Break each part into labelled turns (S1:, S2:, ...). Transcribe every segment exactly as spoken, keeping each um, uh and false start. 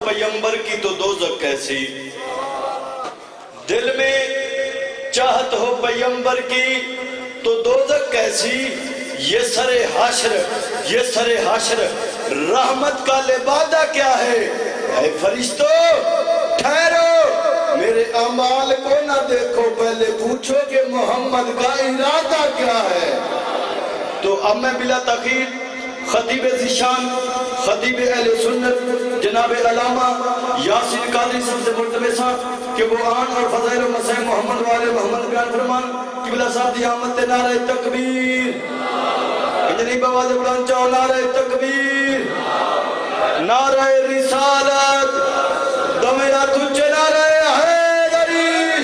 S1: پیغمبر کی تو دوزخ کیسی، دل میں چاہت ہو پیغمبر کی تو دوزخ کیسی، یہ سر حشر یہ سر حشر رحمت کا لبادہ کیا ہے، اے فرشتوں ٹھہرو میرے اعمال کو نہ دیکھو، پہلے پوچھو کہ محمد کا ارادہ کیا ہے۔ تو اب میں بلا تاخیر خطیب ذیشان خطیب اہل سنت جناب علامہ یاسین قادری صاحب سے مرتبہ کہ وہ آن اور فضائل و مسائل محمد والے محمد بیان فرمان قبلہ صاحب دی آمد تے نعرہ تکبیر، انجنی بواز بلان چاہو نعرہ تکبیر، نعرہ رسالت دمیرہ تجھے نعرہ حیدری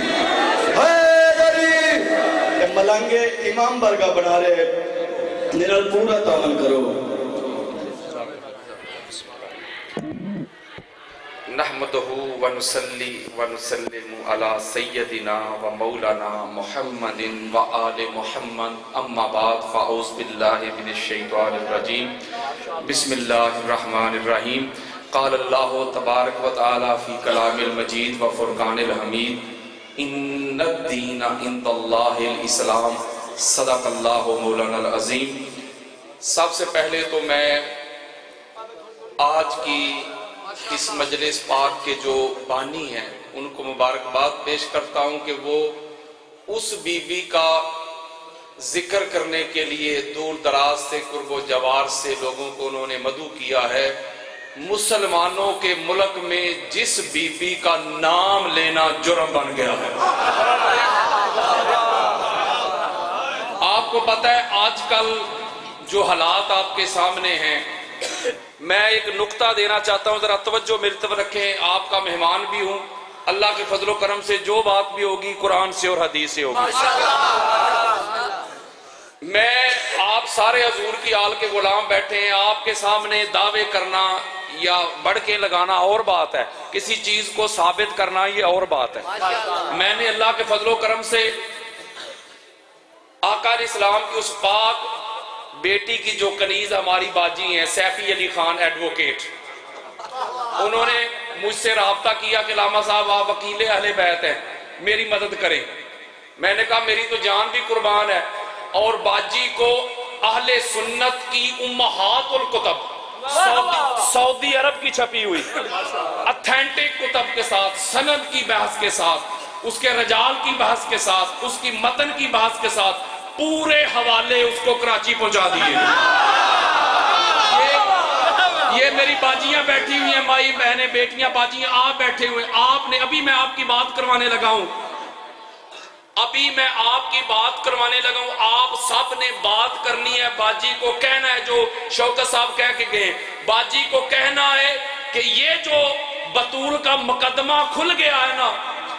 S1: حیدری۔ ملنگے امام برگاہ بنا رہے نرال پورا تعمل کرو۔
S2: نحمدہ ونصلی ونسلم علی سیدنا و مولانا محمد و آل محمد، اما بعد فاعوذ باللہ من الشیطان الرجیم، بسم اللہ الرحمن الرحیم۔ قال اللہ تبارک و تعالی فی کلام المجید و فرقان الحمید، ان الدین عند اللہ الاسلام، صدق اللہ مولانا العظیم۔ سب سے پہلے تو میں آج کی اس مجلس پاک کے جو بانی ہیں ان کو مبارکباد پیش کرتا ہوں کہ وہ اس بی بی کا ذکر کرنے کے لیے دور دراز سے قرب و جوار سے لوگوں کو انہوں نے مدعو کیا ہے۔ مسلمانوں کے ملک میں جس بی بی کا نام لینا جرم بن گیا ہے۔ آپ کو پتہ ہے آج کل جو حالات آپ کے سامنے ہیں، میں ایک نقطہ دینا چاہتا ہوں، ذرا توجہ میری طرف رکھیں، آپ کا مہمان بھی ہوں، اللہ کے فضل و کرم سے جو بات بھی ہوگی قرآن سے اور حدیث سے ہوگی۔ میں آپ سارے حضور کی آل کے غلام بیٹھے ہیں، آپ کے سامنے دعوے کرنا یا بڑھ کے لگانا اور بات ہے، کسی چیز کو ثابت کرنا یہ اور بات ہے۔ میں نے اللہ کے فضل و کرم سے آقا علیہ السلام کی اس پاک بیٹی کی جو کنیز ہماری باجی ہیں سیفی علی خان ایڈوکیٹ، انہوں نے مجھ سے رابطہ کیا کہ علامہ صاحب آپ وکیل اہل بیت ہیں، میری مدد کریں۔ میں نے کہا میری تو جان بھی قربان ہے، اور باجی کو اہل سنت کی امہات الکتب سعودی, سعودی عرب کی چھپی ہوئی اتھینٹک کتب کے ساتھ، سند کی بحث کے ساتھ، اس کے رجال کی بحث کے ساتھ، اس کی متن کی بحث کے ساتھ پورے حوالے اس کو کراچی پہنچا دیے۔ یہ, یہ میری باجیاں بیٹھی ہوئی ہیں، مائی بہنیں بیٹیاں باجیاں آپ بیٹھے ہوئے، آپ نے ابھی میں آپ کی بات کروانے لگا ہوں ابھی میں آپ کی بات کروانے لگا ہوں آپ سب نے بات کرنی ہے، باجی کو کہنا ہے جو شوکت صاحب کہہ کے گئے، باجی کو کہنا ہے کہ یہ جو بطول کا مقدمہ کھل گیا ہے نا،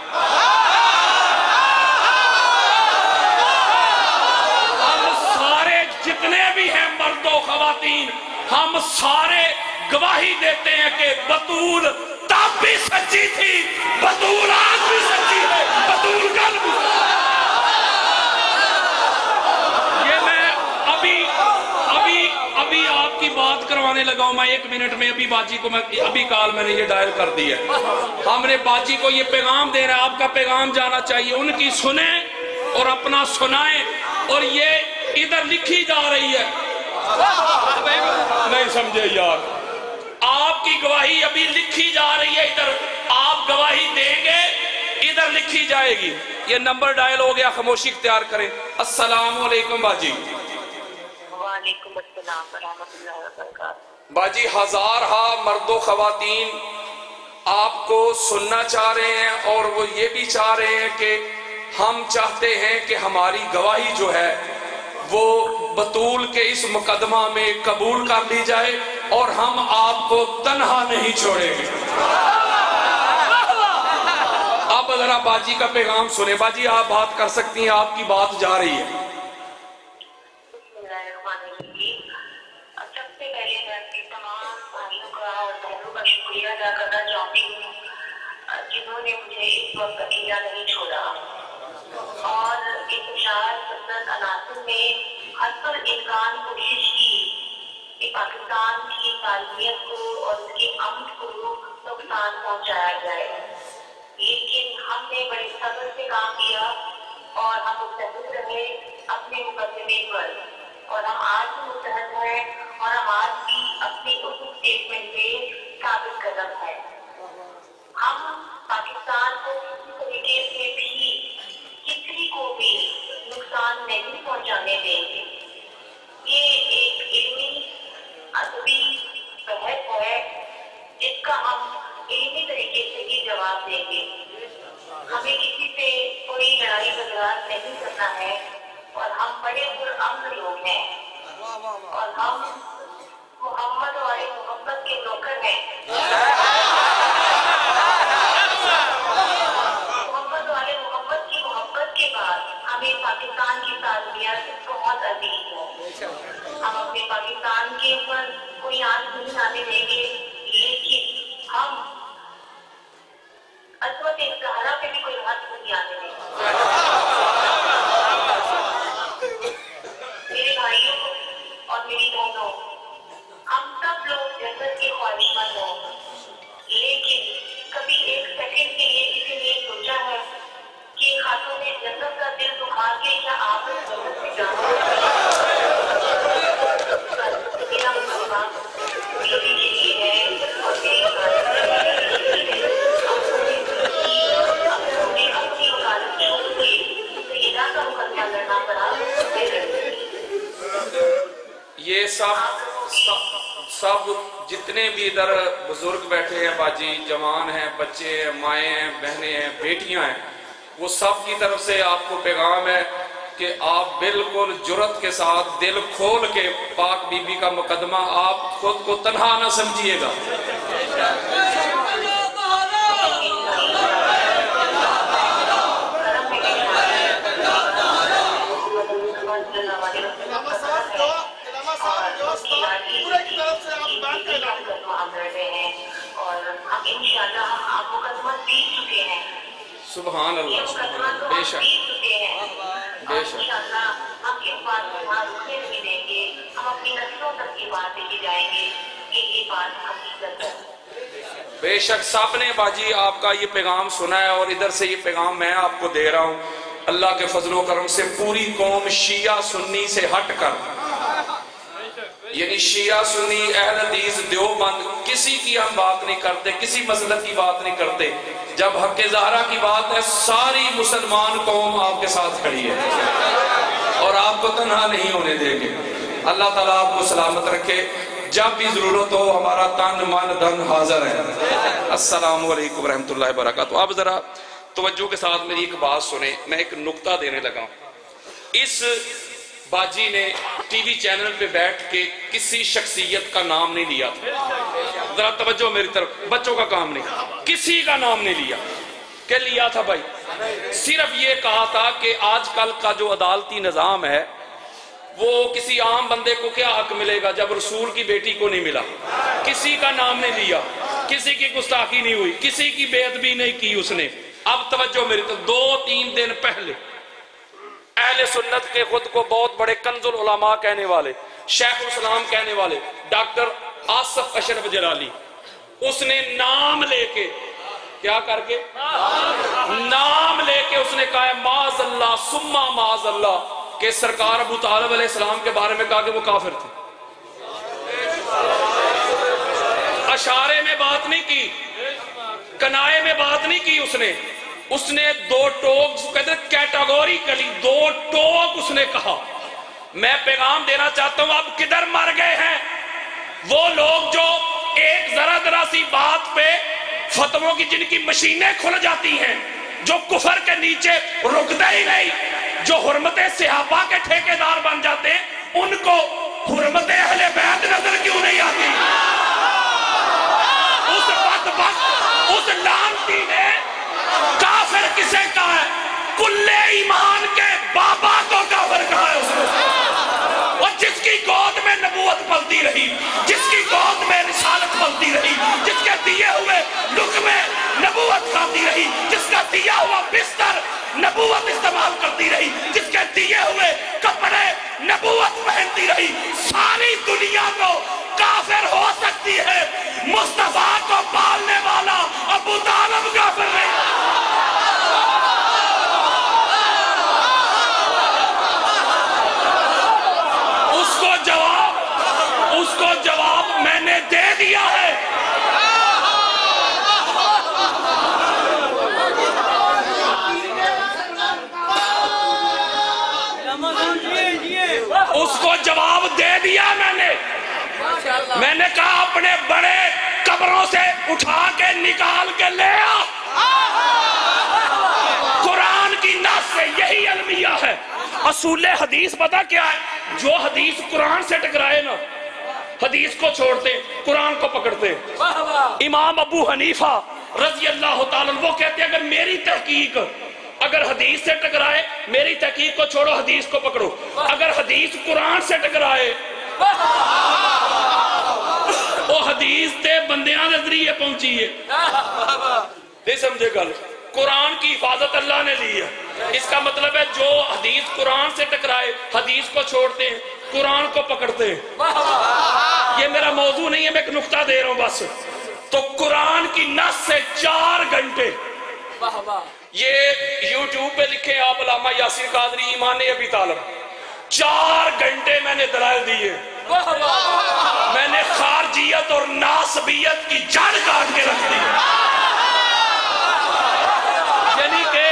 S2: جتنے بھی ہیں مرد و خواتین، ہم سارے گواہی دیتے ہیں کہ بطول تب بھی سچی تھی، بطول آج بھی سچی ہے، بطول کل بھی۔ یہ میں ابھی ابھی ابھی آپ کی بات کروانے لگا ہوں، میں ایک منٹ میں ابھی باجی کو میں ابھی کال میں نے یہ ڈائل کر دی ہے، ہم نے باجی کو یہ پیغام دے رہا ہے، آپ کا پیغام جانا چاہیے، ان کی سنیں اور اپنا سنائیں، اور یہ ادھر لکھی جا رہی ہے، نہیں سمجھے یار، آپ کی گواہی ابھی لکھی جا رہی ہے، ادھر آپ گواہی دیں گے ادھر لکھی جائے گی۔ یہ نمبر ڈائل ہو گیا، خاموشی اختیار کریں۔ السلام علیکم باجی۔
S3: وعلیکم السلام ورحمۃ اللہ وبرکاتہ۔
S2: باجی ہزارہا مرد و خواتین آپ کو سننا چاہ رہے ہیں، اور وہ یہ بھی چاہ رہے ہیں کہ ہم چاہتے ہیں کہ ہماری گواہی جو ہے وہ بطول کے اس مقدمہ میں قبول کر لی جائے، اور ہم آپ کو تنہا نہیں چھوڑیں گے۔ اب ذرا باجی کا پیغام سنیں، باجی آپ بات کر سکتی ہیں، آپ کی بات جا رہی ہے۔
S3: بسم اللہ الرحمن الرحیم۔ سب سے پہلے میں اپنے تمام بھائیوں کا اور بہنوں کا شکریہ ادا کرنا چاہتی ہوں جنہوں نے مجھے اس وقت اکیلا نہیں چھوڑا، اور انتشار سنت عناصر میں ہر پر امکان کوشش کی کہ پاکستان کی تعلیمیت کو اور اس کے امن کو نقصان پہنچایا جائے، لیکن ہم نے بڑے صبر سے کام کیا اور ہم متحد رہے اپنے مقدمے پر، اور ہم آج بھی متحد ہیں اور ہم آج بھی اپنی اس اسٹیٹمنٹ پہ ثابت قدم ہیں۔ ہم پاکستان کو کسی طریقے سے بھی کسی کو بھی نقصان نہیں پہنچانے دیں گے۔ یہ ایک علمی ادبی بحث ہے جس کا ہم علمی طریقے سے ہی جواب دیں گے۔ ہمیں کسی سے کوئی لڑائی جھگڑا نہیں کرنا ہے، اور ہم بڑے پرامن لوگ ہیں، اور ہم محمد والے محمد کے نوکر ہیں۔ محمد والے محمد کی محبت کے بعد ہمیں پاکستان کی تعلیمیت بہت عزیز ہے۔ ہم اپنے پاکستان کے اوپر کوئی آنچ نہیں آنے دیں گے، لیکن ہم عظمت زہرا پہ بھی کوئی حد نہیں آنے دیں گے۔ میرے بھائیوں اور میری بہنوں، ہم سب لوگ جنت کے خواہشمند ہیں، لیکن کبھی ایک سیکنڈ کے لیے کسی نے یہ سوچا ہے کہ خاتون جنت کا دل دکھا کے کیا آپ جنت سے جانا میرا مسلمان بیوی کے لیے ہے اور میری اپنی وکالت چھوڑ کے سیدہ کا مقدمہ لڑنا پڑا۔
S2: یہ سب سب جتنے بھی ادھر بزرگ بیٹھے ہیں باجی، جوان ہیں، بچے ہیں، مائیں ہیں، بہنیں ہیں، بیٹیاں ہیں، وہ سب کی طرف سے آپ کو پیغام ہے کہ آپ بالکل جرت کے ساتھ دل کھول کے پاک بی بی کا مقدمہ آپ خود کو تنہا نہ سمجھیے گا۔ سبحان اللہ، سبحان اللہ، بے شک بے شک
S3: ہم اس بات کو وہاں رکنے نہیں دیں گے، ہم اپنی نسلوں تک یہ بات لے کے جائیں گے کہ یہ بات حقیقت ہے۔
S2: بے شک سب نے باجی آپ کا یہ پیغام سنا ہے، اور ادھر سے یہ پیغام میں آپ کو دے رہا ہوں۔ اللہ کے فضل و کرم سے پوری قوم شیعہ سنی سے ہٹ کر، یعنی شیعہ سنی اہل حدیث دیوبند کسی کی ہم بات نہیں کرتے، کسی مسلک کی بات نہیں کرتے۔ جب حق زہرا کی بات ہے ساری مسلمان قوم آپ کے ساتھ کھڑی ہے اور آپ کو تنہا نہیں ہونے دیں گے۔ اللہ تعالیٰ آپ کو سلامت رکھے، جب بھی ضرورت ہو ہمارا تن من دھن حاضر ہے۔ السلام علیکم ورحمۃ اللہ وبرکاتہ۔ اب ذرا توجہ کے ساتھ میری ایک بات سنیں، میں ایک نقطہ دینے لگا ہوں۔ اس باجی نے ٹی وی چینل پہ بیٹھ کے کسی شخصیت کا نام نہیں لیا تھا، ذرا توجہ میری طرف، بچوں کا کام نہیں، کسی کا نام نہیں لیا۔ کہ لیا تھا بھائی؟ صرف یہ کہا تھا کہ آج کل کا جو عدالتی نظام ہے وہ کسی عام بندے کو کیا حق ملے گا جب رسول کی بیٹی کو نہیں ملا۔ کسی کا نام نہیں لیا، کسی کی گستاخی نہیں ہوئی، کسی کی بے ادبی نہیں کی اس نے۔ اب توجہ میری طرف، دو تین دن پہلے اہل سنت کے خود کو بہت بڑے کنز العلماء کہنے والے، شیخ الاسلام کہنے والے ڈاکٹر آصف اشرف جلالی، اس نے نام لے کے، کیا کر کے نام لے کے اس نے کہا ہے معاذ اللہ سمہ معاذ اللہ، کہ سرکار ابو طالب علیہ السلام کے بارے میں کہا کہ وہ کافر تھے۔ اشارے میں بات نہیں کی، کنائے میں بات نہیں کی، اس نے اس نے دو ٹوک کہتے ہیں کیٹاگوریکلی دو ٹوک اس نے کہا۔ میں پیغام دینا چاہتا ہوں، اب کدھر مر گئے ہیں وہ لوگ جو ایک ذرا ذرا سی بات پہ فتووں کی جن کی مشینیں کھل جاتی ہیں، جو کفر کے نیچے رکتے ہی نہیں، جو حرمت صحابہ کے ٹھیکیدار بن جاتے ہیں، ان کو حرمت اہل بیت نظر کیوں نہیں آتی؟ اس بدبخت اس لعنتی نے کافر کسے کہا ہے؟ کل ایمان کے بابا کو کافر کہا ہے اس نے۔ اور جس کی گود میں نبوت پلتی رہی، جس کی گود میں رسالت پلتی رہی، جس کے دیے ہوئے لقمے نبوت کھاتی رہی، جس کا دیا ہوا بستر نبوت استعمال کرتی رہی، جس کے دیے ہوئے کپڑے نبوت پہنتی رہی، ساری دنیا کو کافر ہو سکتی ہے، مصطفیٰ کو پالنے والا میں نے کہا اپنے بڑے قبروں سے اٹھا کے نکال کے لے آ، قرآن کی نص سے یہی المیہ ہے۔ اصول حدیث پتہ کیا ہے؟ جو حدیث قرآن سے ٹکرائے نا، حدیث کو چھوڑتے قرآن کو پکڑتے۔ امام ابو حنیفہ رضی اللہ تعالیٰ وہ کہتے ہیں اگر میری تحقیق اگر حدیث سے ٹکرائے، میری تحقیق کو چھوڑو، حدیث کو پکڑو۔ اگر حدیث قرآن سے ٹکرائے، وہ حدیث تے بندیاں دے ذریعے پہنچی ہے۔ نہیں سمجھے گل؟ قرآن کی حفاظت اللہ نے لی ہے۔ اس کا مطلب ہے جو حدیث قرآن سے ٹکرائے، حدیث کو چھوڑتے ہیں، قرآن کو پکڑتے ہیں۔ یہ میرا موضوع نہیں ہے، میں ایک نقطہ دے رہا ہوں بس۔ تو قرآن کی نص سے چار گھنٹے، یہ یوٹیوب پہ لکھیں آپ علامہ یاسین قادری ایمان ابی طالب، چار گھنٹے میں نے دلائل دیے، میں نے خارجیت اور ناسبیت کی جڑ کاٹ کے رکھ دی۔ یعنی کہ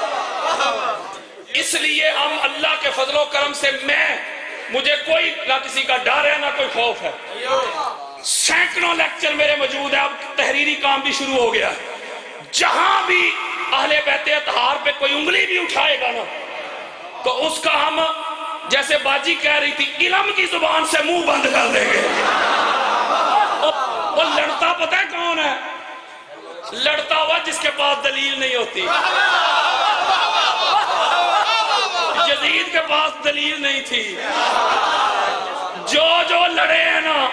S2: اس لیے ہم اللہ کے فضل و کرم سے میں مجھے کوئی نہ کسی کا ڈر ہے نہ کوئی خوف ہے۔ سینکڑوں لیکچر میرے موجود ہے، اب تحریری کام بھی شروع ہو گیا ہے۔ جہاں بھی اہل بیت اطہار پہ کوئی انگلی بھی اٹھائے گا نا تو اس کا ہم جیسے باجی کہہ رہی تھی علم کی زبان سے منہ بند کر دیں گے۔ وہ لڑتا پتہ ہے کون ہے؟ لڑتا ہوا جس کے پاس دلیل نہیں ہوتی۔ یزید کے پاس دلیل نہیں تھی، جو جو لڑے ہیں نا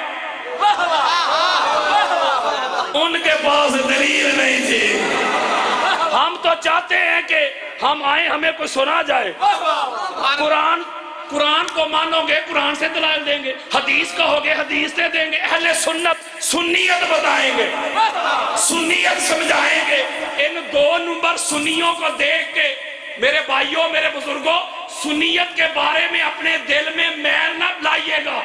S2: ان کے پاس دلیل نہیں تھی۔ ہم تو چاہتے ہیں کہ ہم آئیں ہمیں کوئی سنا جائے۔ قرآن قرآن کو مانو گے قرآن سے دلائل دیں گے، حدیث کہو گے حدیث سے دیں گے، اہل سنت سنیت بتائیں گے، سنیت سمجھائیں گے۔ ان دو نمبر سنیوں کو دیکھ کے میرے بھائیوں میرے بزرگوں سنیت کے بارے میں اپنے دل میں میل نہ لائیے گا۔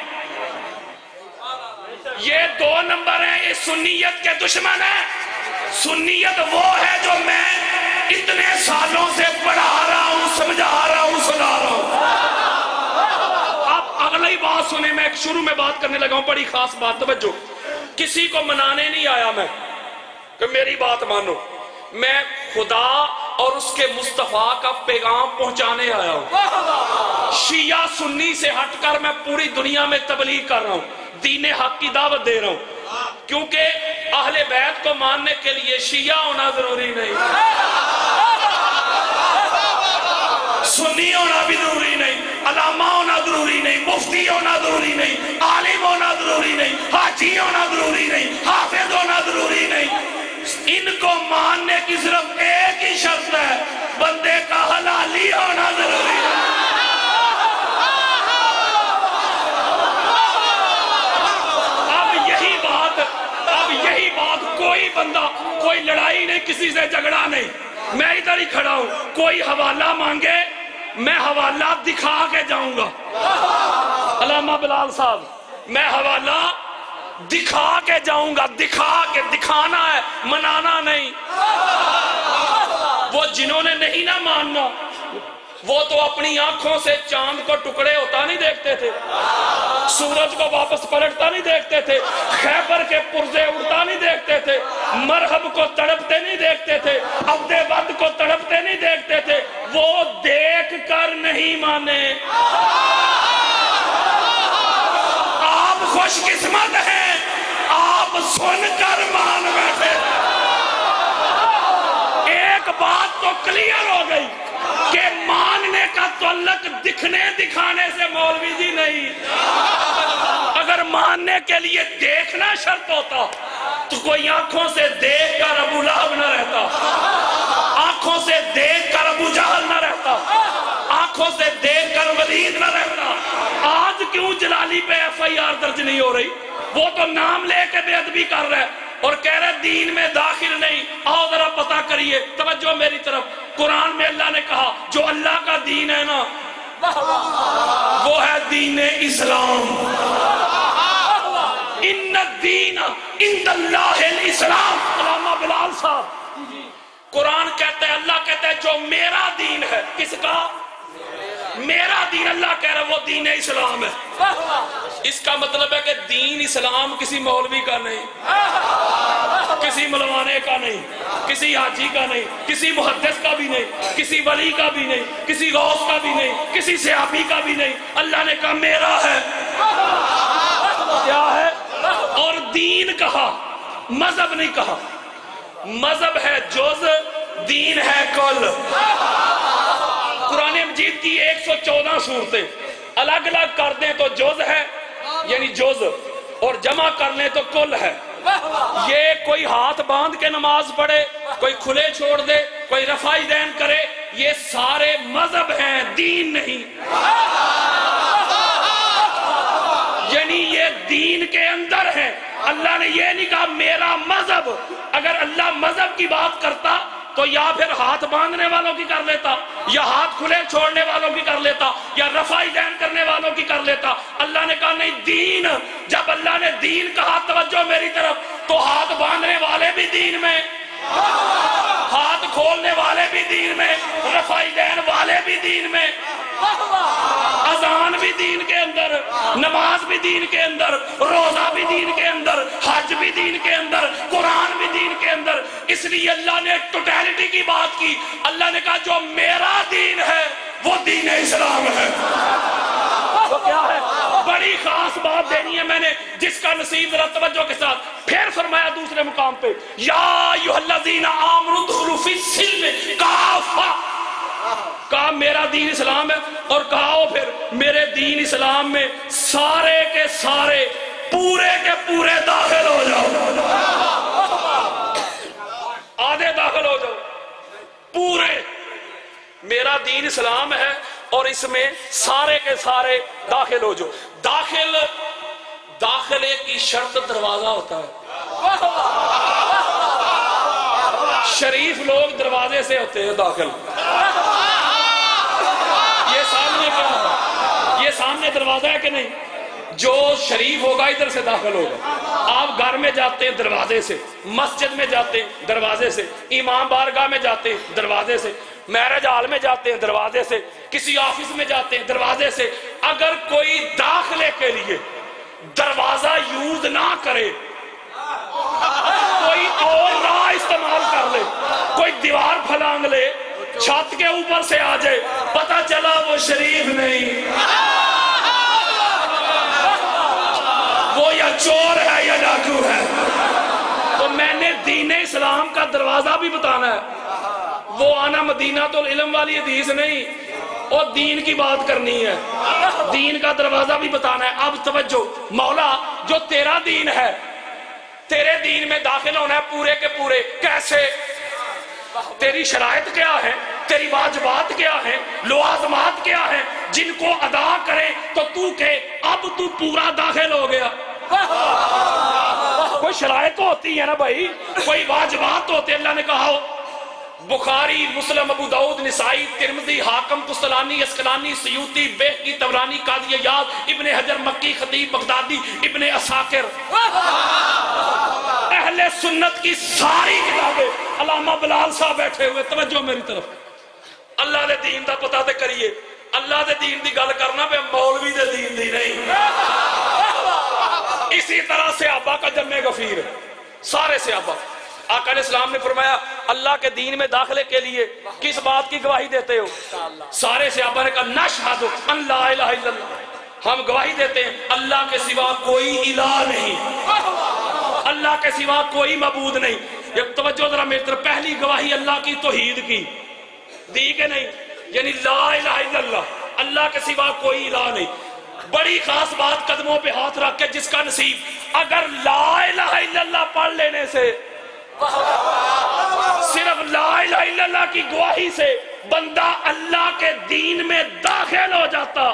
S2: یہ دو نمبر ہیں، یہ سنیت کے دشمن ہیں۔ سنیت وہ ہے جو میں اتنے سالوں سے پڑھا رہا ہوں، سمجھا رہا ہوں، سنا رہا ہوں۔ اب اگلی بات سنیں، میں ایک شروع میں بات کرنے لگا ہوں، بڑی خاص بات، توجہ۔ کسی کو منانے نہیں آیا میں کہ میری بات مانو، میں خدا اور اس کے مصطفیٰ کا پیغام پہنچانے آیا ہوں۔ شیعہ سنی سے ہٹ کر میں پوری دنیا میں تبلیغ کر رہا ہوں، دین حق کی دعوت دے رہا ہوں، کیونکہ اہل بیت کو ماننے کے لیے شیعہ ہونا ضروری نہیں، سنی ہونا بھی ضروری نہیں، علامہ ہونا ضروری نہیں، مفتی ہونا ضروری نہیں، عالم ہونا ضروری نہیں، حاجی ہونا ضروری نہیں، حافظ ہونا ضروری نہیں۔ ان کو ماننے کی صرف ایک ہی شرط ہے، بندے کا حلالی ہونا ضروری ہے۔ اب یہی بات اب یہی بات کوئی بندہ کوئی لڑائی نہیں، کسی سے جھگڑا نہیں، میں ادھر ہی کھڑا ہوں، کوئی حوالہ مانگے میں حوالہ دکھا کے جاؤں گا۔ علامہ بلال صاحب میں حوالہ دکھا کے جاؤں گا، دکھا کے، دکھانا ہے، منانا نہیں۔ وہ جنہوں نے نہیں نہ ماننا وہ تو اپنی آنکھوں سے چاند کو ٹکڑے ہوتا نہیں دیکھتے تھے، سورج کو واپس پلٹتا نہیں دیکھتے تھے، خیبر کے پرزے اڑتا نہیں دیکھتے تھے، مرحب کو تڑپتے نہیں دیکھتے تھے، عبد ود کو تڑپتے نہیں دیکھتے تھے، وہ دیکھ کر نہیں مانے۔ آپ خوش قسمت ہیں، آپ سن کر مان بیٹھے۔ ایک بات تو کلیئر ہو گئی کہ ماننے کا تعلق دکھنے دکھانے سے مولوی جی نہیں۔ اگر ماننے کے لیے دیکھنا شرط ہوتا تو کوئی آنکھوں سے دیکھ کر ابو لہب نہ رہتا، آنکھوں سے دیکھ کر ابو جہل نہ رہتا، آنکھوں سے دیکھ کر ولید نہ رہتا۔ آج کیوں جلالی پہ ایف آئی آر درج نہیں ہو رہی؟ وہ تو نام لے کے بے ادبی کر رہے اور کہہ رہے دین میں داخل نہیں۔ آؤ ذرا پتہ کریے، توجہ میری طرف۔ قرآن میں اللہ نے کہا جو اللہ کا دین ہے نا وہ ہے دین اسلام۔ ان الدین عند اللہ الاسلام۔ علامہ بلال صاحب قرآن کہتا ہے، اللہ کہتا ہے جو میرا دین ہے، کس کا؟ میرا دین اللہ کہہ رہا وہ دین اسلام ہے. اس کا مطلب ہے کہ دین اسلام کسی مولوی کا نہیں, کسی ملوانے کا نہیں, کسی حاجی کا نہیں, کسی محدث کا بھی نہیں, کسی ولی کا بھی نہیں, کسی غوث کا بھی نہیں, کسی صحابی کا بھی نہیں. اللہ نے کہا میرا ہے. کیا ہے؟ اور دین کہا, مذہب نہیں کہا. مذہب ہے جز, دین ہے کل. قرآن مجید کی ایک سو چودہ صورتیں الگ الگ کر دیں تو جز ہے یعنی جز, اور جمع کر لیں تو کل ہے. یہ کوئی ہاتھ باندھ کے نماز پڑھے, کوئی کھلے چھوڑ دے, کوئی رفع دین کرے, یہ سارے مذہب ہیں, دین نہیں. یعنی یہ دین کے اندر ہے. اللہ نے یہ نہیں کہا میرا مذہب. اگر اللہ مذہب کی بات کرتا تو یا پھر ہاتھ باندھنے والوں کی کر لیتا, یا ہاتھ کھلے چھوڑنے والوں کی کر لیتا, یا رفع دین کرنے والوں کی کر لیتا. اللہ نے کہا نہیں, دین. جب اللہ نے دین کہا, توجہ میری طرف, تو ہاتھ باندھنے والے بھی دین میں, ہاتھ کھولنے والے بھی دین میں, رفع دین والے بھی دین میں, اذان بھی دین کے اندر, نماز بھی دین کے اندر, روزہ بھی دین کے اندر, حج بھی دین کے اندر, قرآن بھی دین کے اندر. اس لیے اللہ نے ٹوٹیلٹی کی بات کی. اللہ نے کہا جو میرا دین ہے وہ دین اسلام ہے. وہ کیا ہے؟ بڑی خاص بات دینی ہے میں نے, جس کا نصیب ذرا توجہ کے ساتھ. پھر فرمایا دوسرے مقام پہ, یا ایھا الذین آمنوا ادخلوا فی السلم کافہ. کہا میرا دین اسلام ہے, اور کہا پھر میرے دین اسلام میں سارے کے سارے پورے کے پورے داخل ہو جاؤ. آدھے داخل ہو جاؤ, پورے. میرا دین اسلام ہے اور اس میں سارے کے سارے داخل ہو جاؤ. داخل, داخلے کی شرط دروازہ ہوتا ہے. شریف لوگ دروازے سے ہوتے ہیں داخل. یہ سامنے کیا ہے؟ یہ سامنے دروازہ ہے کہ نہیں؟ جو شریف ہوگا ادھر سے داخل ہوگا. آپ گھر میں جاتے ہیں دروازے سے, مسجد میں جاتے ہیں دروازے سے, امام بارگاہ میں جاتے ہیں دروازے سے, میرج ہال میں جاتے ہیں دروازے سے, کسی آفس میں جاتے ہیں دروازے سے. اگر کوئی داخلے کے لیے دروازہ یوز نہ کرے, کوئی اور راہ استعمال کر لے, کوئی دیوار پھلانگ لے, چھت کے اوپر سے آ جائے, پتہ چلا وہ شریف نہیں, وہ یا چور ہے یا ڈاکو ہے. تو میں نے دین اسلام کا دروازہ بھی بتانا ہے. وہ آنا مدینہ تو علم والی حدیث نہیں, اور دین کی بات کرنی ہے. دین کا دروازہ بھی بتانا ہے. اب توجہ, مولا جو تیرا دین ہے, تیرے دین میں داخل ہونا ہے پورے کے پورے. کیسے؟ تیری شرائط کیا ہے, تیری واجبات کیا ہیں, لوازمات کیا ہیں, جن کو ادا کریں تو تو کہ اب تو پورا داخل ہو گیا. کوئی شرائط ہوتی ہے نا بھائی, کوئی واجبات ہوتے ہیں. اللہ نے کہا بخاری, مسلم, ابو داؤد, نسائی, ترمذی, حاکم, قسطلانی, اسقلانی, سیوطی, بیہقی, طبرانی, قاضی عیاض, ابن حجر مکی, خطیب بغدادی, ابن عساکر, اہل سنت کی ساری کتابیں. علامہ بلال صاحب بیٹھے ہوئے, توجہ میری طرف. اللہ دے دین دا پتہ تے کریے. اللہ دے دین دی گل کرنا پہ مولوی دے دین دی نہیں. اسی طرح صحابہ کا جمع غفیر, سارے صحابہ. آقا علیہ السلام نے فرمایا اللہ کے دین میں داخلے کے لیے کس بات کی گواہی دیتے ہو؟ سارے صحابہ نے کہا نشہد ان لا الہ الا اللہ, ہم گواہی دیتے ہیں اللہ کے سوا کوئی الہ نہیں, اللہ کے سوا کوئی معبود نہیں. ایک توجہ ذرا میری طرف, پہلی گواہی اللہ کی توحید کی دی کہ نہیں, یعنی لا الہ الا اللہ, اللہ کے سوا کوئی الہ نہیں. بڑی خاص بات قدموں پہ ہاتھ رکھ کے جس کا نصیب, اگر لا الہ الا اللہ پڑھ لینے سے, صرف لا الہ الا اللہ کی گواہی سے بندہ اللہ کے دین میں داخل ہو جاتا,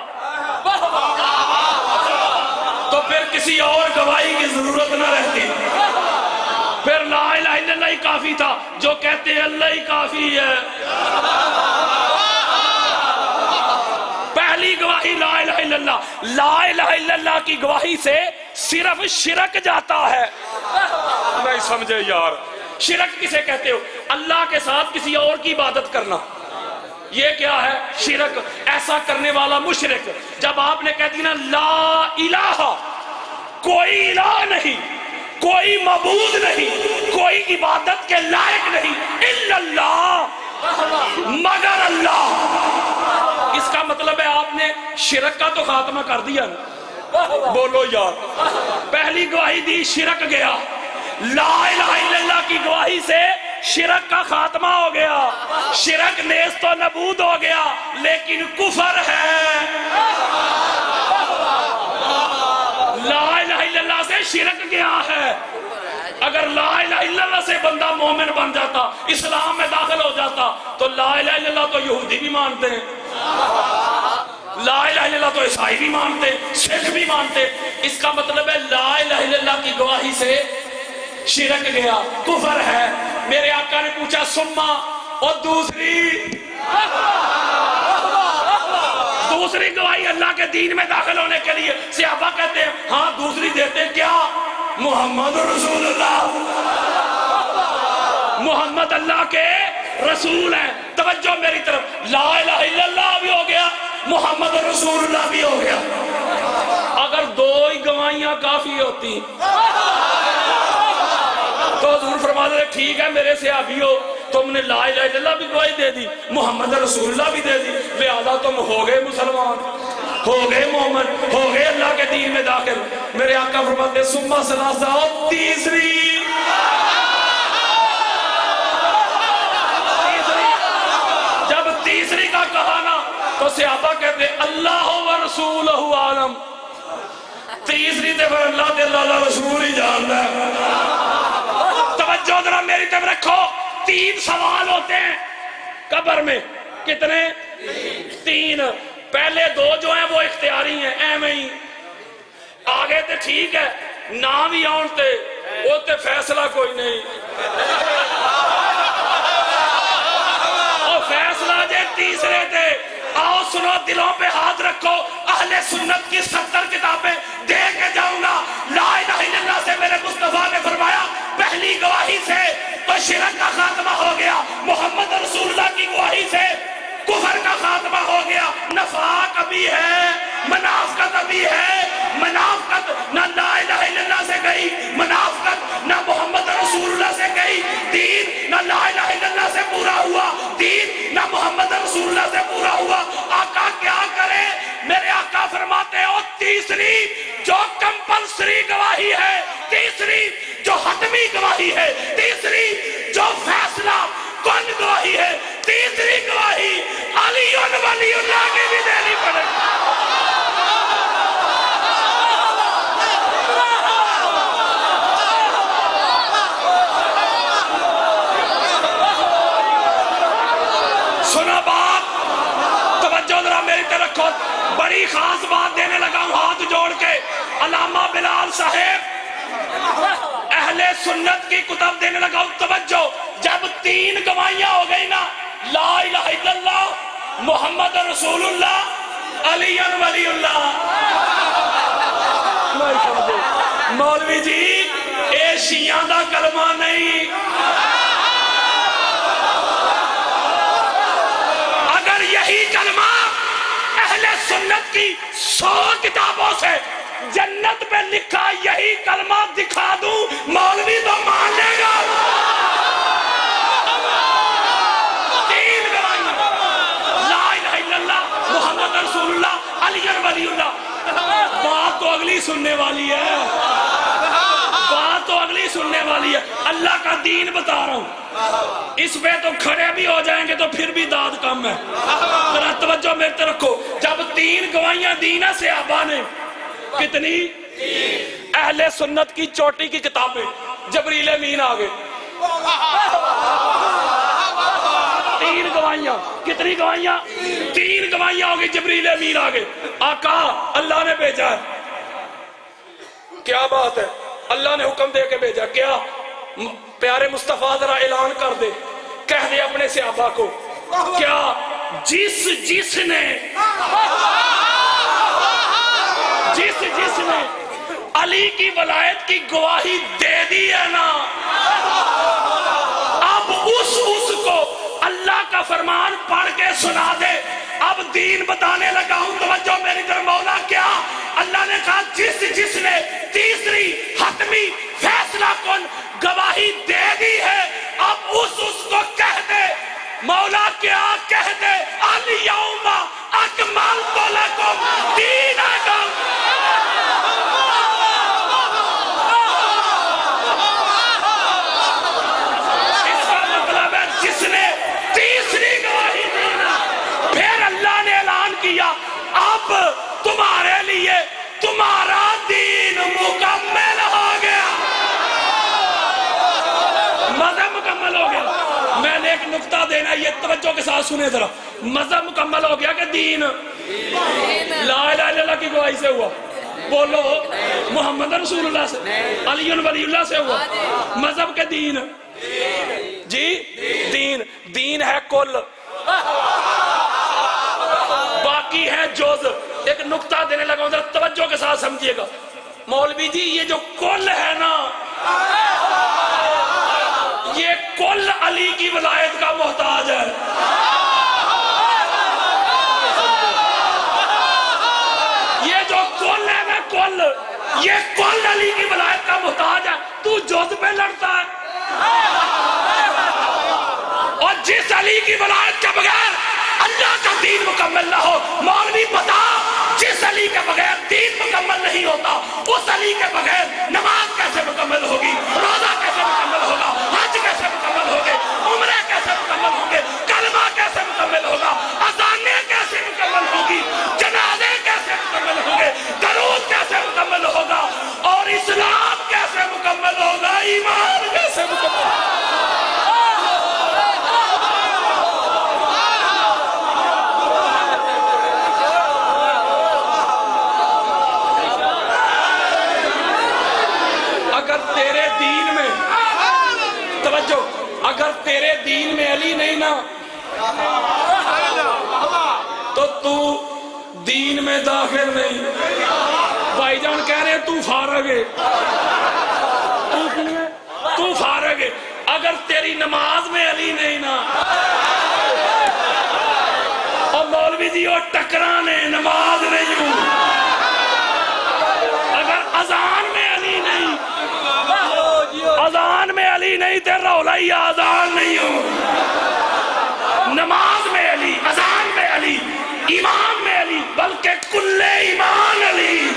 S2: تو پھر کسی اور گواہی کی ضرورت نہ رہتی. پھر لا الہ الا اللہ ہی کافی تھا. جو کہتے ہیں اللہ ہی کافی ہے, پہلی گواہی لا الہ الا اللہ. لا الہ الا اللہ کی گواہی سے صرف شرک جاتا ہے. نہیں سمجھے یار, شرک کسے کہتے ہو؟ اللہ کے ساتھ کسی اور کی عبادت کرنا.
S4: یہ کیا ہے؟ شرک. ایسا کرنے والا مشرک. جب آپ نے کہہ دیا لا الہ، کوئی الہ نہیں، کوئی معبود نہیں، کوئی عبادت کے لائق نہیں الا اللہ، مگر اللہ، اس کا مطلب ہے آپ نے شرک کا تو خاتمہ کر دیا نا. بولو یار. پہلی گواہی دی، شرک گیا. لا الہ الا اللہ کی گواہی سے شرک کا خاتمہ ہو گیا. شرک نیست و نبود ہو گیا، لیکن کفر ہے. لا الہ الا اللہ سے شرک گیا ہے. اگر لا الہ الا اللہ سے بندہ مومن بن جاتا، اسلام میں داخل ہو جاتا، تو لا الہ الا اللہ تو یہودی بھی مانتے ہیں، لا الہ الا اللہ تو عیسائی بھی مانتے، سکھ بھی مانتے. اس کا مطلب ہے لا الہ الا اللہ کی گواہی سے شرک گیا، کفر ہے. میرے آقا نے پوچھا سما، اور دوسری دوسری گواہی اللہ کے دین میں داخل ہونے کے لیے صحابہ کہتے ہیں ہاں دوسری دیتے، کیا؟ محمد رسول اللہ، محمد اللہ کے رسول ہیں. توجہ میری طرف، لا الہ الا اللہ بھی ہو گیا، محمد رسول اللہ بھی ہو گیا. اگر دو ہی گواہیاں کافی ہوتی تو حضور فرماتے تھے ٹھیک ہے میرے صحابی ہو، تم نے لا الہ الا اللہ بھی گواہی دے دی، محمد رسول اللہ بھی دے دی، لہذا تم ہو گئے مسلمان، ہو گئے مومن، ہو گئے اللہ کے دین میں داخل. میرے آقا فرماتے ہیں سما ثلاثہ، تیسری جب تیسری کا کہا نا تو صحابہ کہتے ہیں اللہ و رسولہ عالم. تیسری تے پھر اللہ تے اللہ رسول ہی جانتا ہے. توجہ ذرا میری طرف رکھو. تین سوال ہوتے ہیں قبر میں. کتنے؟ تین. پہلے دو جو ہیں وہ اختیاری ہیں، ایویں ہی. آگے تے ٹھیک ہے نہ بھی آن تے وہ تے فیصلہ کوئی نہیں، اور فیصلہ جے تیسرے تے. آؤ سنو، دلوں پہ ہاتھ رکھو. اہل سنت کی ستر کتابیں دے کے جاؤں گا. لا الہ الا اللہ سے میرے مصطفیٰ نے فرمایا پہلی گواہی سے تو شرک کا خاتمہ ہو گیا، محمد رسول اللہ کی گواہی سے کفر کا خاتمہ ہو گیا. نفاق ابھی ہے، منافقت ابھی ہے. منافقت نہ لا الہ الا اللہ سے گئی، منافقت نہ محمد رسول اللہ سے گئی. دین نہ لا الہ الا اللہ سے پورا ہوا، دین نہ محمد رسول اللہ سے پورا ہوا. آقا کیا کرے؟ میرے آقا فرماتے ہیں اور تیسری جو کمپلسری گواہی ہے، تیسری جو حتمی گواہی ہے، تیسری جو فیصلہ کن گواہی ہے، تیسری گواہی علی ولی اللہ کی بھی دینی پڑے. سنا بات، توجہ ذرا میری طرف رکھو. بڑی خاص بات دینے لگا ہوں ہاتھ جوڑ کے. علامہ بلال صاحب اہل سنت کی کتب دینے لگا ہوں. توجہ، جب تین گواہیاں ہو گئی نا، لا الہ الا اللہ، محمد رسول اللہ، علی ولی اللہ. مولوی جی اے شیعہ دا کلمہ نہیں. اگر یہی کلمہ اہل سنت کی سو کتابوں سے جنت پہ لکھا یہی کلمہ دکھا دوں، مولوی تو مان لے گا. تین گواہیاں، لا الہ الا اللہ، محمد رسول اللہ، علی ولی اللہ. بات تو اگلی سننے والی ہے، بات تو اگلی سننے والی ہے. اللہ کا دین بتا رہا ہوں. اس پہ تو کھڑے بھی ہو جائیں گے تو پھر بھی داد کم ہے. ذرا توجہ میرے طرف رکھو. جب تین گواہیاں دینہ صحابہ نے، کتنی؟ اہل سنت کی چوٹی کی کتابیں، جبریل امین آگے. تین گواہیاں، کتنی گواہیاں؟ تین گواہیاں ہوگی. جبریل امین آگے. آقا اللہ نے بھیجا ہے. کیا بات ہے؟ اللہ نے حکم دے کے بھیجا. کیا؟ پیارے مصطفیٰ ذرا اعلان کر دے، کہہ دے اپنے صحابہ کو. کیا؟ جس جس نے جس جس نے علی کی ولایت کی گواہی دے دی ہے نا، اب اس اس کو اللہ کا فرمان پڑھ کے آگے سنا دے. اب دین بتانے لگا ہوں, توجہ میری طرف. مولا کیا؟ اللہ نے کہا جس جس نے تیسری حتمی فیصلہ کن گواہی دے دی ہے, اب اس اس کو کہہ دے. مولا کیا کہہ دے؟ الیوم اکملت لکم دینکم. اس کا مطلب ہے جس نے تیسری گواہی دی نا, پھر اللہ نے اعلان کیا اب تمہارے لیے تمہارا دین مکمل ہو گیا. مذہب مکمل ہو گیا. میں نے ایک نقطہ دینا, یہ توجہ کے ساتھ سنیں ذرا. مذہب مکمل ہو گیا کہ دین؟ لا الہ الا اللہ کی گواہی سے ہوا. بولو محمد رسول اللہ سے, علی ولی اللہ سے ہوا. مذہب کے دین جی دین. دین ہے کل, باقی ہے جز. ایک نقطہ دینے لگا ہوں, توجہ کے ساتھ سمجھیے گا. مولوی جی یہ جو کل ہے نا, یہ کل علی کی ولایت کا محتاج ہے. یہ جو کل ہے نا کل, یہ کل علی کی ولایت کا محتاج ہے. تو جز پہ لڑتا ہے, اور جس علی کی ولایت کے بغیر اللہ کا دین مکمل نہ ہو. مولوی بتا, جس علی کے بغیر دین مکمل نہیں ہوتا, اس علی کے بغیر نماز کیسے مکمل ہوگی, روزہ کیسے مکمل ہوگا, حج کیسے مکمل ہوگے, عمرہ کیسے مکمل ہوں گے, کلمہ کیسے مکمل ہوگا, اذانیں کیسے مکمل ہوگی, جنازے کیسے مکمل ہوں گے, درود کیسے مکمل ہوگا, اور اسلام کیسے مکمل ہوگا, ایمان کیسے مکمل ہوگا. اگر تیرے دین میں علی نہیں نا, تو تو دین میں داخل نہیں. بھائی جان کہہ رہے تو فارغ ہے, تو فارغ ہے. اگر تیری نماز میں علی نہیں نا, اور مولوی جی وہ ٹکرانے نماز نہیں ہوں. اگر اذان میں علی نہیں, اذان میں علی نہیں تے رولا ہی اذان نہیں ہوں. نماز میں علی, اذان میں علی, امام میں علی, بلکہ کل ایمان علی.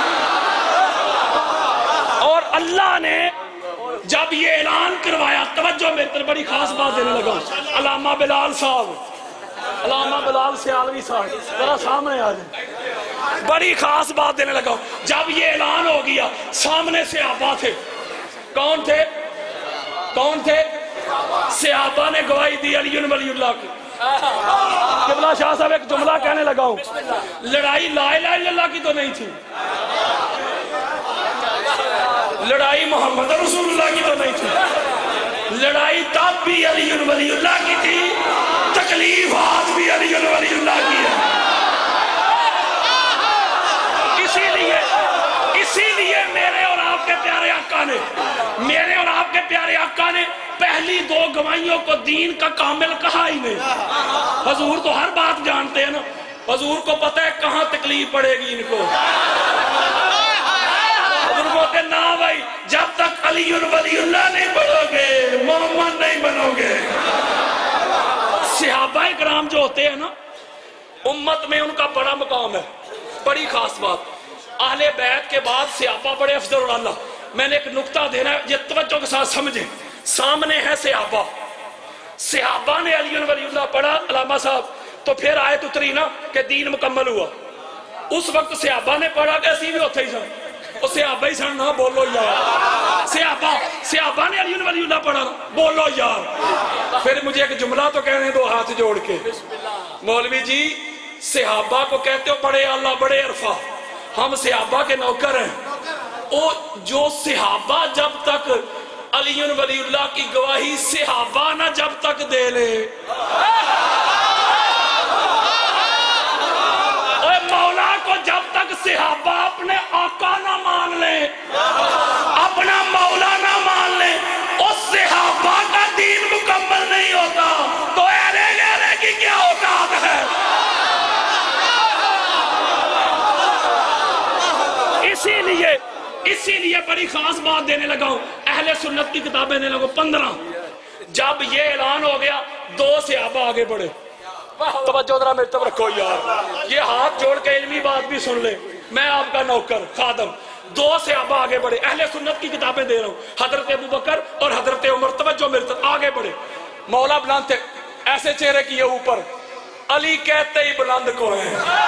S4: اور اللہ نے جب یہ اعلان کروایا, توجہ میں تر بڑی خاص بات دینے لگا. علامہ بلال صاحب, علامہ بلال سیالوی صاحب ذرا سامنے آ جائیں. بڑی خاص بات دینے لگا. جب یہ اعلان ہو گیا, سامنے صحابہ تھے. کون تھے؟ کون تھے؟ صحابہ نے گواہی دی علی ولی اللہ کی. قبلہ شاہ صاحب ایک جملہ کہنے لگا ہوں, لڑائی لا الہ الا اللہ کی تو نہیں تھی, لڑائی محمد رسول اللہ کی تو نہیں تھی, لڑائی تب بھی علی ولی اللہ کی تھی, تکلیف آج بھی علی ولی اللہ کی ہے. اسی لیے اسی لیے میرے اور آپ کے پیارے آقا نے میرے اور آپ کے پیارے آقا نے پہلی دو گواہیوں کو دین کا کامل کہا ہی نہیں. حضور تو ہر بات جانتے ہیں نا, حضور کو پتہ ہے کہاں تکلیف پڑے گی ان کو. حضور کہتے نا بھائی, جب تک علی ولی اللہ نہیں بنو گے محمد نہیں بنو گے. صحابہ کرام جو ہوتے ہیں نا, امت میں ان کا بڑا مقام ہے. بڑی خاص بات, اہل بیت کے بعد صحابہ بڑے افضل اللہ. میں نے ایک نقطہ دینا ہے, یہ توجہ کے ساتھ سمجھیں. سامنے ہے صحابہ, صحابہ نے علی ولی اللہ پڑھا علامہ صاحب, تو پھر آیت اتری نا کہ دین مکمل ہوا. اس وقت صحابہ نے پڑھا کہ اسی بھی ہوتے ہی سن, اور صحابہ ہی سن. نہ بولو یار, صحابہ صحابہ نے علی ولی اللہ پڑھا, بولو یار. پھر مجھے ایک جملہ تو کہنے دو ہاتھ جوڑ کے. مولوی جی صحابہ کو کہتے ہو بڑے اللہ بڑے عرفہ, ہم صحابہ کے نوکر ہیں. او جو صحابہ جب تک علی ولی اللہ کی گواہی صحابہ نہ جب تک دے لے, اے مولا کو جب تک صحابہ اپنے آقا نہ مان لے, اپنا مولا نہ مان لے, اس صحابہ کا دین مکمل نہیں ہوتا. تو ایرے گیرے کی کیا اوقات बड़ी खास बात देने लगा हूं, अहले सुन्नत की किताबें देने लगा पंद्रह। जब ये ऐलान हो गया दो सहाबा आगे बढ़े, तवज्जो जरा मेरी तरफ रखो यार, ये हाथ जोड़ के इल्मी बात भी सुन ले, मैं आपका नौकर खादम। दो सहाबा आगे बढ़े, अहले सुन्नत की किताबें दे रहा हूं, हजरत अबू बकर और हजरत उमर, तवज्जो मेरी तरफ, आगे बढ़े। मौला बुलंद थे, ऐसे चेहरे किए ऊपर, अली कहते ही बुलंद को है।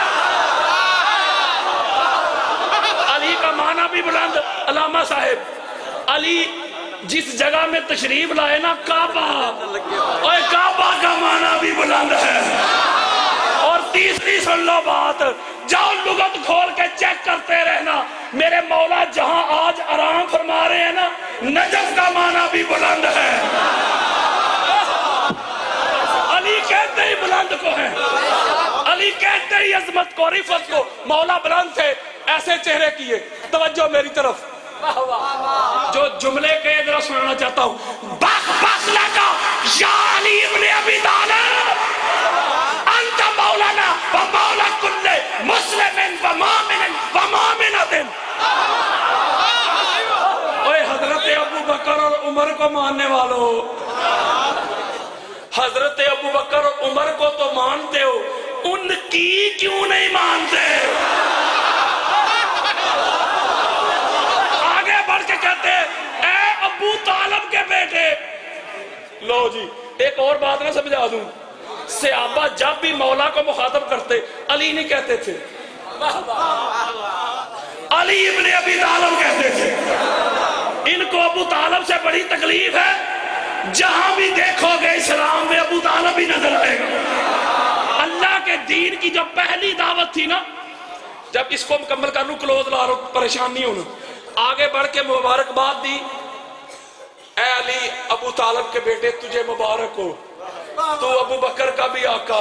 S4: अली का माना भी बुलंद, अल्लामा साहिब अली जिस जगह में तशरीफ लाए ना काबा, और काबा का माना भी बुलंद है। और तीसरी सुन लो बात, जाओ लुगत खोल के चेक करते रहना, मेरे मौला जहां आज आराम फरमा रहे हैं ना, नजफ का माना भी बुलंद है। अली कहते ही बुलंद को है, अली कहते ही अजमत को, रिफत को। मौला बुलंद थे, ऐसे चेहरे किए, तवज्जो मेरी तरफ, जो जुमले के जरा सुनाना चाहता हूं। बख बख लगा या अली इब्ने अबी तालिब, अंत मौलाना व मौला कुल्ले मुस्लिमिन व मोमिनिन व मोमिनतिन। ओए हजरत अबू बकर और उमर को मानने वालों, हजरत अबू बकर और उमर को तो मानते हो, उनकी क्यों नहीं मानते? आगे बढ़ के कहते ए अबू तालिब के बेटे। लो जी एक और बात ना समझा दूं, सहाबा जब भी मौला को मुखातब करते अली नहीं कहते थे, अली इब्ने अबी तालिब कहते थे। इनको अबू तालिब से बड़ी तकलीफ है, जहां भी देखोगे इस्लाम में अबू तालिब ही नजर आएगा। अल्लाह के दीन की जो पहली दावत थी ना, जब इसको मुकम्मल कर लूं, क्लोज ला रहा हूं, परेशान नहीं होना, आगे बढ़ के मुबारकबाद दी, ए अली अबू तालिब के बेटे तुझे मुबारक हो, तू अबू बकर का भी आका,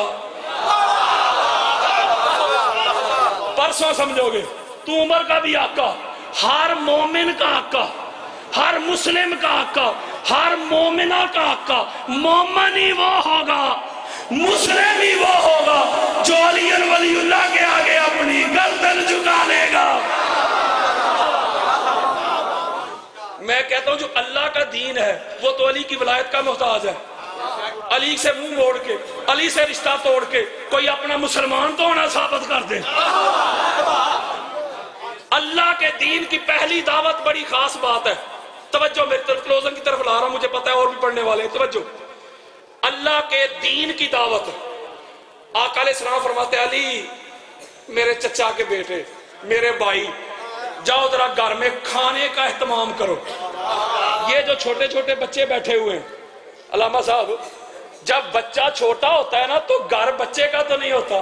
S4: परसों समझोगे, तू उमर का भी आका, हर मोमिन का आका, हर मुस्लिम का आका, हर मोमिना का आका। मोमिन ही वो होगा, मुस्लिम ही वो होगा जो अली वलीउल्लाह के आगे अपनी गर्दन झुका लेगा। मैं कहता हूं जो अल्लाह का दीन है वो तो अली की विलायत का मोहताज है। अली से मुंह मोड़ के, अली से रिश्ता तोड़ के कोई अपना मुसलमान तो होना साबित कर दे। अल्लाह के दीन की पहली दावत बड़ी खास बात है। तवज्जो मेरी तरफ, क्लोजिंग की तरफ ला रहा हूं, मुझे पता है और भी पढ़ने वाले हैं। तवज्जो, अल्लाह के दीन की दावत, आका अलैहिस्सलाम फरमाते अली मेरे चचा के बेटे, मेरे भाई, जाओ जरा घर में खाने का एहतमाम करो। ये जो छोटे छोटे बच्चे बैठे हुए हैं, अल्लामा साहब, जब बच्चा छोटा होता है ना तो घर बच्चे का तो नहीं होता,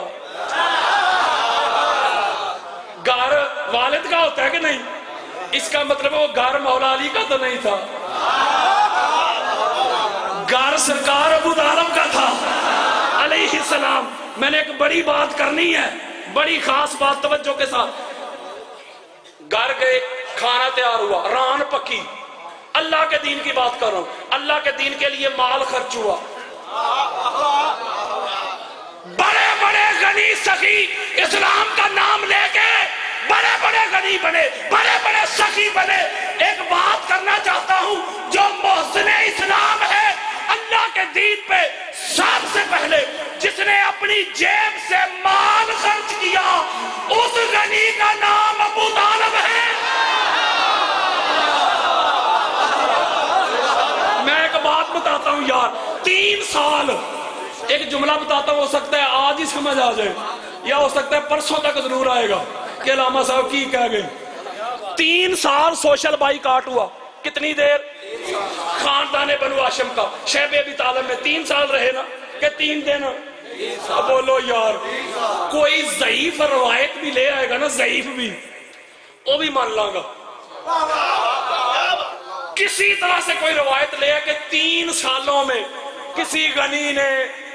S4: घर वालिद का होता है कि नहीं? इसका मतलब वो घर मौला अली का तो नहीं था, घर सरकार अबू तालिब का था अलैहिस्सलाम। मैंने एक बड़ी बात करनी है, बड़ी खास बात, तवज्जो के साथ। घर गए, खाना तैयार हुआ, रान पकी, अल्लाह के दीन की बात कर रहा हूं, अल्लाह के दीन के लिए माल खर्च हुआ, बड़े बड़े गनी सखी इस्लाम का नाम लेके बड़े बड़े गनी बने, बड़े बड़े सखी बने। एक बात करना चाहता हूं, जो मोहसिन इस्लाम है अल्लाह के दीन पे, सबसे पहले जिसने अपनी जेब से माल खर्च किया उस गनी का नाम अबू तालिब है। मैं एक बात बताता हूं यार, तीन साल, एक जुमला बताता हूं, हो सकता है आज ही समझ आ जाए या हो सकता है परसों तक जरूर आएगा कि अल्लामा साहब की कह गए। तीन साल सोशल बाइकाट हुआ, कितनी देर? खानदाने बनु हाशिम का, शैब अबी तालिब में तीन साल रहे ना, कि तीन दिन? अब बोलो यार, कोई ज़ईफ रवायत भी ले आएगा ना, ज़ईफ भी, वो भी मान लांगा। किसी तरह से कोई रवायत ले आके तीन सालों में किसी गनी ने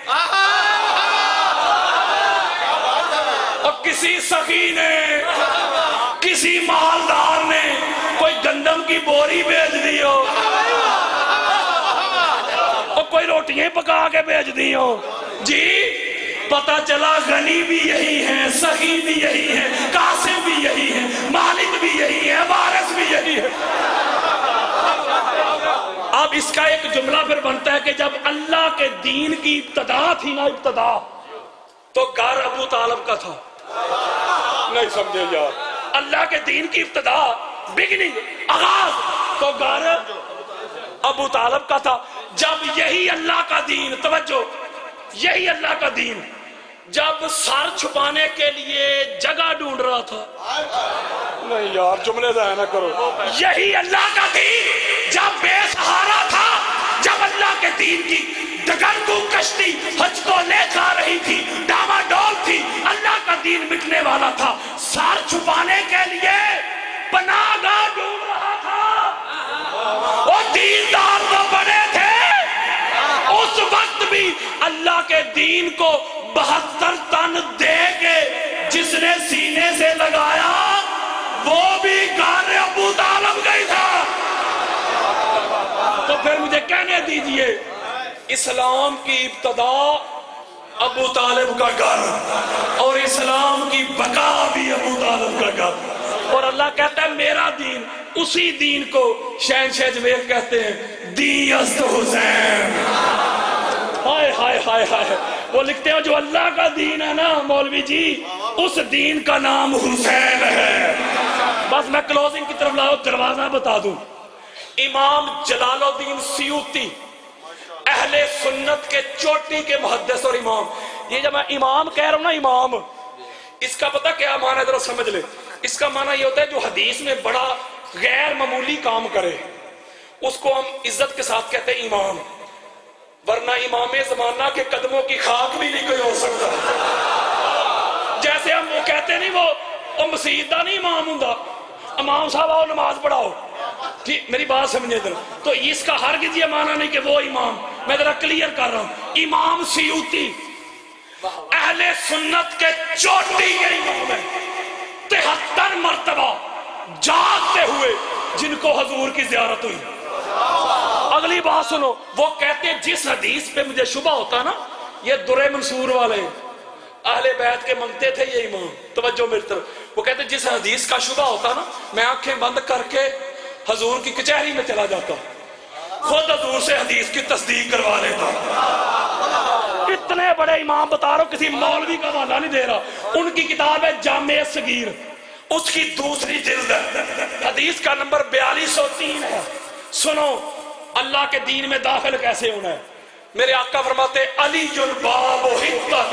S4: और किसी सखी ने, किसी मालदार ने कोई गंदम की बोरी भेज दी हो और कोई रोटियां पका के भेज दी हो जी, پتہ چلا غنی بھی یہی ہیں، سخی بھی یہی ہیں، قاسم بھی یہی ہیں، مالک بھی یہی ہے، وارث بھی یہی ہے۔ اب اس کا ایک جملہ پھر بنتا ہے کہ جب اللہ کے دین کی ابتدا تھی نا، ابتدا تو گھر ابو طالب کا تھا۔ نہیں سمجھے یار، اللہ کے دین کی ابتدا، بگننگ، آغاز تو گھر ابو طالب کا تھا۔ جب یہی اللہ کا دین، توجہ، یہی اللہ کا دین جب سر چھپانے کے لیے جگہ ڈھونڈ رہا تھا، نہیں یار جملے ضائع نہ کرو، یہی اللہ کا دین جب بے سہارا تھا، جب اللہ کے دین کی ڈگرگو کشتی حج کو لے جا رہی تھی، ڈاما ڈول تھی، اللہ کا دین مٹنے والا تھا، سر چھپانے کے لیے پناہ گاہ ڈھونڈ رہا تھا۔ وہ دیندار تو بڑے تھے، اس وقت بھی اللہ کے دین کو بہتر تن دے کے جس نے سینے سے لگایا وہ بھی گھر ابو طالب گئی تھا۔ تو پھر مجھے کہنے دیجئے، اسلام کی ابتدا ابو طالب کا گھر اور اسلام کی بقا بھی ابو طالب کا گھر، اور اللہ کہتا ہے میرا دین، اسی دین کو شہنشاہ جویل کہتے ہیں دی است حسین۔ ہائے ہائے ہائے ہائے، وہ لکھتے ہیں جو اللہ کا دین ہے نا مولوی جی، اس دین کا نام حسین ہے۔ بس میں کلوزنگ کی طرف لاؤ، دروازہ بتا دوں۔ امام جلال الدین سیوطی اہل سنت کے چوٹی کے محدث اور امام، یہ جب میں امام کہہ رہا ہوں نا، امام، اس کا پتہ کیا معنی ہے ذرا سمجھ لے۔ اس کا معنی یہ ہوتا ہے جو حدیث میں بڑا غیر معمولی کام کرے اس کو ہم عزت کے ساتھ کہتے ہیں امام، ورنہ امام زمانہ کے قدموں کی خاک بھی نہیں کوئی ہو سکتا۔ جیسے ہم وہ کہتے نہیں، وہ مسجد دا نہیں امام ہوں، امام صاحب آؤ نماز پڑھاؤ، ٹھیک میری بات سمجھے ذرا، تو اس کا ہرگز یہ معنی نہیں کہ وہ امام، میں ذرا کلیئر کر رہا ہوں۔ امام سیوطی اہل سنت کے چوٹی کے امام ہیں، تہتر مرتبہ جاگتے ہوئے جن کو حضور کی زیارت ہوئی۔ اگلی بات سنو، وہ کہتے ہیں جس حدیث پہ مجھے شبہ ہوتا نا، یہ درِ منصور والے اہل بیت کے منگتے تھے یہ امام، توجہ میری طرف، وہ کہتے ہیں جس حدیث کا شبہ ہوتا نا، میں آنکھیں بند کر کے حضور کی کچہری میں چلا جاتا، خود حضور سے حدیث کی تصدیق کروا لیتا۔ اتنے بڑے امام بتا رہا ہوں، کسی مولوی کا حوالہ نہیں دے رہا، ان کی کتاب ہے جامع صغیر، اس کی دوسری جلد ہے، حدیث کا نمبر بیالیس سو تین ہے۔ سنو اللہ کے دین میں داخل کیسے ہونا ہے، میرے آقا فرماتے علی الباب حتت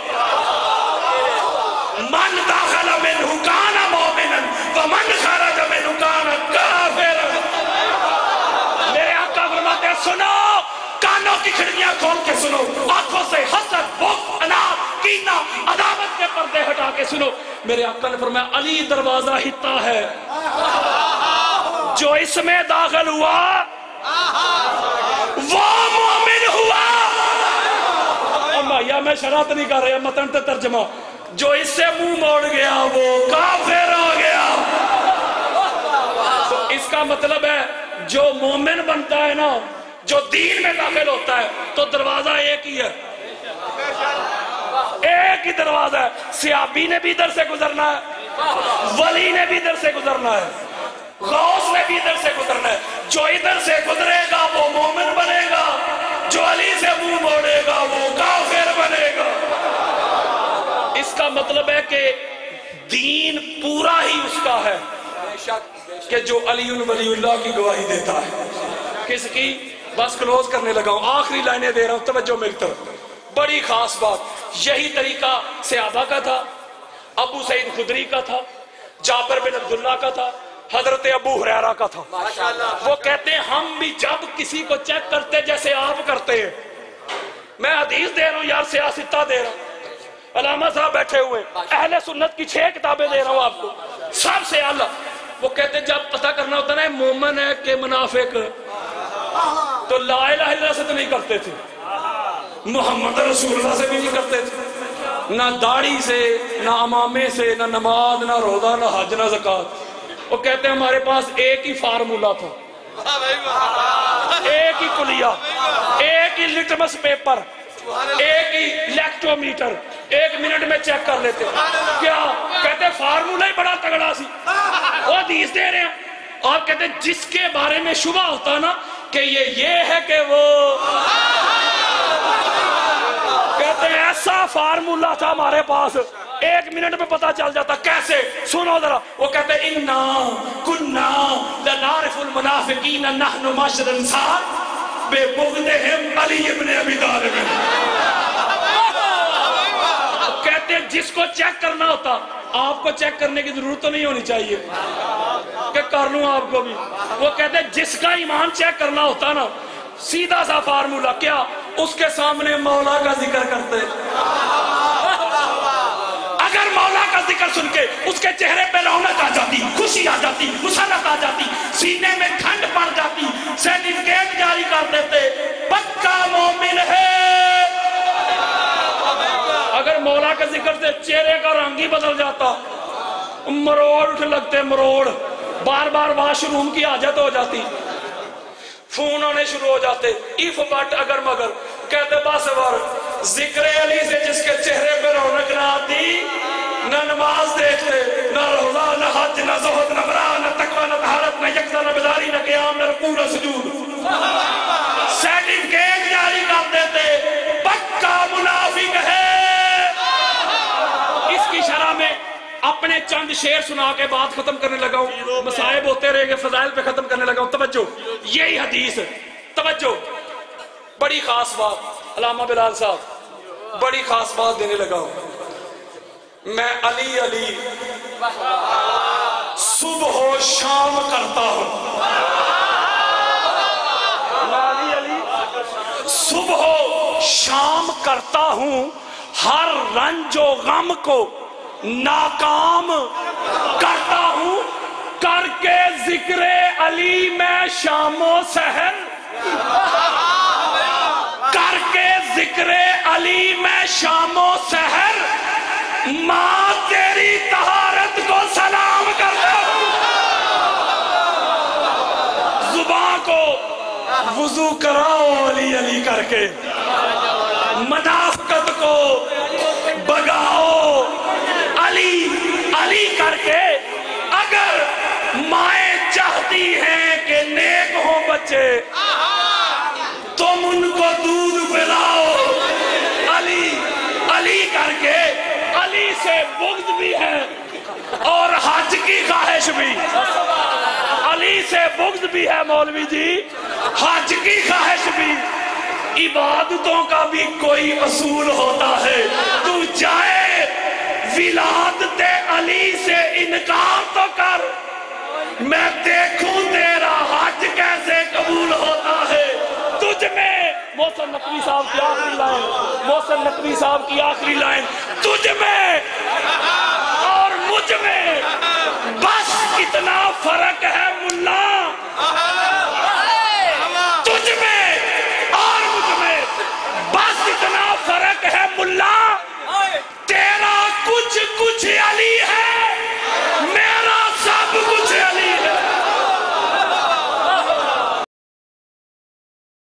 S4: من داخل منہ کان مومنا ومن خرج منہ کان کافرا۔ میرے آقا فرماتے سنو، کانوں کی کھڑکیاں کھول کے سنو، آنکھوں سے حسد، بغض، عناد، کینہ، عداوت کے پردے ہٹا کے سنو۔ میرے آقا نے فرمایا علی دروازہ ہتا ہے، جو اس میں داخل ہوا وہ مومن ہوا۔ یا میں شرط نہیں کر رہا، متن تے ترجمہ، جو اس سے منہ موڑ گیا وہ کافر ہو گیا۔ تو اس کا مطلب ہے جو مومن بنتا ہے نا، جو دین میں داخل ہوتا ہے، تو دروازہ ایک ہی ہے، ایک ہی دروازہ ہے۔ صحابی نے بھی ادھر سے گزرنا ہے، ولی نے بھی ادھر سے گزرنا ہے، غوث نے بھی ادھر سے گزرنا ہے۔ جو ادھر سے گزرے گا وہ مومن بنے گا، جو علی سے منہ موڑے گا وہ کافر بنے گا۔ اس کا مطلب ہے کہ دین پورا ہی اس کا ہے کہ جو علی ولی اللہ کی گواہی دیتا ہے۔ کس کی؟ بس کلوز کرنے لگا ہوں، آخری لائنیں دے رہا ہوں، توجہ میری طرف۔ بڑی خاص بات، یہی طریقہ صحابہ کا تھا، ابو سعید خدری کا تھا، جابر بن عبداللہ کا تھا، حضرت ابو ہریرہ کا تھا۔ وہ کہتے ہیں ہم بھی جب کسی کو چیک کرتے جیسے آپ کرتے ہیں، میں حدیث دے رہا ہوں یار، سیاستہ دے رہا ہوں، علامہ صاحب بیٹھے ہوئے، اہل سنت کی چھ کتابیں دے رہا ہوں آپ کو، سب سے اعلیٰ۔ وہ کہتے ہیں جب پتہ کرنا ہوتا ہے مومن ہے کہ منافق، تو لا الہ الا اللہ سے تو نہیں کرتے تھے، محمد رسول اللہ سے بھی نہیں کرتے تھے، نہ داڑھی سے، نہ امامے سے، نہ نماز، نہ روزہ، نہ حج، نہ زکوٰۃ۔ وہ کہتے ہیں ہمارے پاس ایک ہی فارمولا تھا، ایک ہی کلیہ، ایک ہی لٹمس پیپر، ایک ہی لیکٹومیٹر ایک منٹ میں چیک کر لیتے. کیا کہتے فارمولہ ہی بڑا تگڑا سی. وہ حدیث دے رہے ہیں اور کہتے جس کے بارے میں شبہ ہوتا نا کہ یہ یہ ہے کہ وہ کہتے ہیں ایسا فارمولہ تھا ہمارے پاس ایک منٹ میں پتا چل جاتا. کیسے؟ سنو ذرا. وہ کہتے ہیں اِنَّا كُنَّا لَنَعْرِفُ الْمُنَافِقِينَ نَحْنُ مَعْشَرَ الْأَنصَارِ بِبُغْضِهِمْ عَلِيِّ بْنِ أَبِي طَالِبٍ. کہتے ہیں جس کو چیک کرنا ہوتا آپ کو چیک کرنے کی ضرورت تو نہیں ہونی چاہیے کہ کر لوں آپ کو بھی. وہ کہتے ہیں جس کا ایمان چیک کرنا ہوتا نا سیدھا سا فارمولہ کیا اس کے سامنے مولا کا ذکر کرتے. اگر مولا کا ذکر سن کے اس کے چہرے پہ رونق آ جاتی خوشی آ جاتی مسرت آ جاتی سینے میں ٹھنڈ پڑ جاتی سرٹیفکیٹ جاری کر دیتے پکا مومن ہے. اگر مولا کا ذکر سے چہرے کا رنگ ہی بدل جاتا مروڑ اٹھ لگتے مروڑ بار بار واش روم کی حاجت ہو جاتی فون آنے شروع ہو جاتے ایف بٹ اگر مگر کہتے بس ور ذکر علی سے جس کے چہرے پہ رونق نہ آتی نہ نماز دیکھتے نہ روزہ نہ حج نہ زہد نہ برا نہ تقوی نہ طہارت نہ یکتا نہ بیداری نہ قیام نہ رکوع نہ سجود سرٹیفکیٹ جاری کر دیتے پکا منافق ہے. اس کی شرح میں اپنے چند شعر سنا کے بات ختم کرنے لگا ہوں. مصائب ہوتے رہے گے فضائل پہ ختم کرنے لگا ہوں. توجہ یہی حدیث توجہ بڑی خاص بات علامہ بلال صاحب بڑی خاص بات دینے لگا ہوں. میں علی علی صبح و شام کرتا ہوں. میں علی علی صبح و شام کرتا ہوں ہر رنج و غم کو ناکام کرتا ہوں کر کے ذکر علی میں شام و سحر کر کے ذکر علی میں شام و سحر ماں تیری طہارت کو سلام کرتا ہوں. زباں کو وضو کراؤ علی علی کر کے منافقت کو بگاؤ علی علی کر کے. اگر مائیں چاہتی ہیں کہ نیک ہوں بچے تم ان کو دودھ پلاؤ علی علی کر کے. علی سے بغض بھی ہے اور حج کی خواہش بھی. علی سے بغض بھی ہے مولوی جی حج کی خواہش بھی. عبادتوں کا بھی کوئی اصول ہوتا ہے. تو جائے ولادت علی سے انکار تو کر میں دیکھوں تیرا حج کیسے قبول ہوتا ہے. تجھ میں محسن نقوی صاحب کی آخری لائن محسن نقوی صاحب کی آخری لائن تجھ میں اور مجھ میں بس اتنا فرق ہے ملا. تجھ میں اور مجھ میں بس اتنا فرق ہے ملا